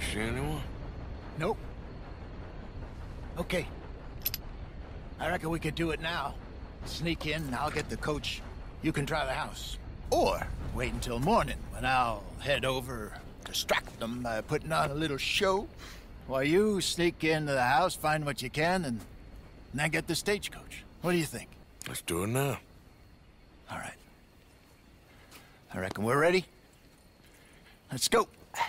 See anyone? Nope. Okay. I reckon we could do it now. Sneak in, I'll get the coach. You can try the house. Or wait until morning, when I'll head over, distract them by putting on a little show, while you sneak into the house, find what you can, and then get the stagecoach. What do you think? Let's do it now. All right. I reckon we're ready. Let's go.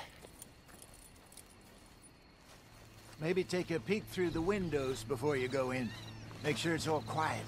Maybe take a peek through the windows before you go in. Make sure it's all quiet.